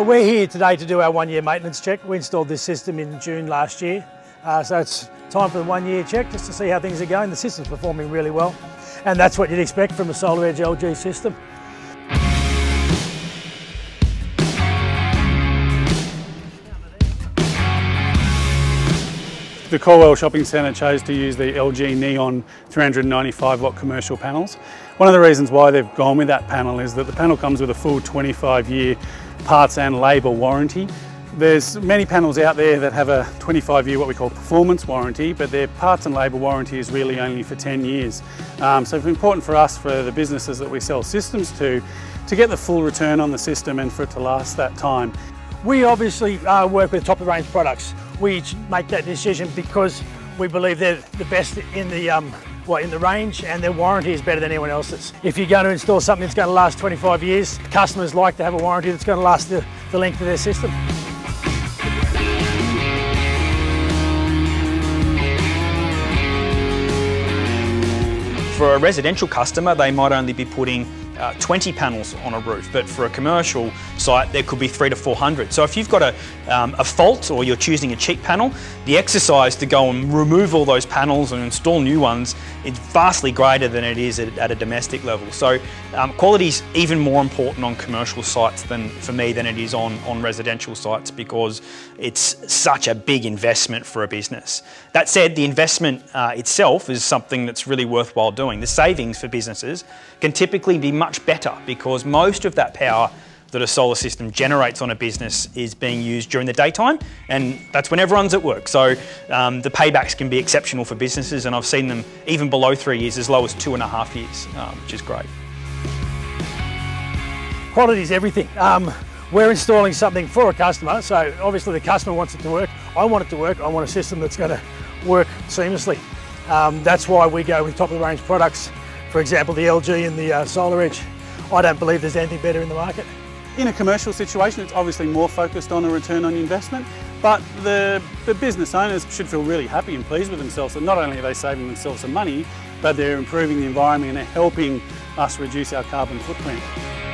We're here today to do our 1-year maintenance check. We installed this system in June last year. So it's time for the 1-year check just to see how things are going. The system's performing really well. And that's what you'd expect from a SolarEdge LG system. The Calwell Shopping Centre chose to use the LG Neon 395 watt commercial panels. One of the reasons why they've gone with that panel is that the panel comes with a full 25-year parts and labour warranty. There's many panels out there that have a 25-year what we call performance warranty, but their parts and labour warranty is really only for 10 years. So it's important for us, for the businesses that we sell systems to get the full return on the system and for it to last that time. We obviously work with top-of-the-range products. We make that decision because we believe they're the best in the range, and their warranty is better than anyone else's. If you're going to install something that's going to last 25 years, customers like to have a warranty that's going to last the length of their system. For a residential customer, they might only be putting 20 panels on a roof, but for a commercial site there could be 300 to 400. So if you've got a fault, or you're choosing a cheap panel, the exercise to go and remove all those panels and install new ones is vastly greater than it is at a domestic level. So quality is even more important on commercial sites for me than it is on residential sites, because it's such a big investment for a business. That said, the investment itself is something that's really worthwhile doing. The savings for businesses can typically be much better, because most of that power that a solar system generates on a business is being used during the daytime, and that's when everyone's at work. So the paybacks can be exceptional for businesses, and I've seen them even below 3 years, as low as 2.5 years, which is great. Quality is everything. We're installing something for a customer, so obviously the customer wants it to work. I want it to work. I want a system that's going to work seamlessly. That's why we go with top-of-the-range products. For example, the LG and the SolarEdge. I don't believe there's anything better in the market. In a commercial situation, it's obviously more focused on a return on investment, but the business owners should feel really happy and pleased with themselves that not only are they saving themselves some money, but they're improving the environment and they're helping us reduce our carbon footprint.